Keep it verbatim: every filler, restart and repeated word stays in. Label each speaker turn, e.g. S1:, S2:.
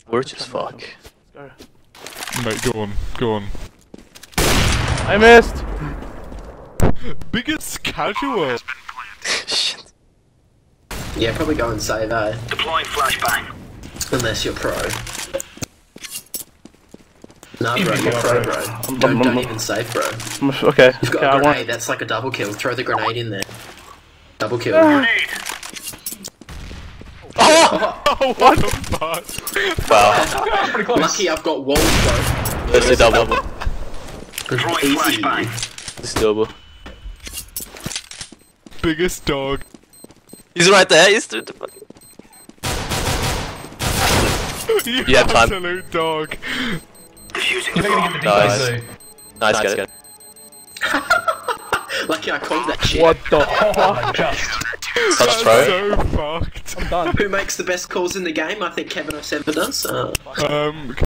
S1: We're just fuck.
S2: Go.
S3: Mate, go on, go on.
S2: I missed!
S3: Biggest casual!
S1: Shit.
S4: Yeah, probably go and save, eh?
S5: Deploying flashbang.
S4: Unless you're pro. Nah, bro, you're pro, bro. Don't, don't even save, bro.
S2: Okay,
S4: You've got
S2: okay,
S4: a
S2: I
S4: grenade,
S2: want...
S4: that's like a double kill. Throw the grenade in there. Double kill.
S5: Grenade.
S3: Oh! Oh, what the fuck?
S1: Wow.
S6: Pretty close.
S4: Lucky I've got walls, bro.
S1: There's a double.
S5: Throwing
S4: Easy.
S5: flashbang.
S1: It's double.
S3: Biggest dog.
S1: He's right there. He's the fucking.
S3: You
S1: You have time.
S3: absolute dog.
S5: Defusing
S6: You're
S5: the
S6: gonna
S5: bomb.
S6: get the
S1: Nice.
S6: defense
S1: Nice, get it.
S4: Lucky I called that shit.
S2: What the
S6: though.
S2: fuck?
S6: Just.
S1: Touch
S3: That's
S1: throw.
S3: so fucked.
S2: I'm done.
S4: Who makes the best calls in the game? I think Kevin oh seven does. Uh,
S3: Um,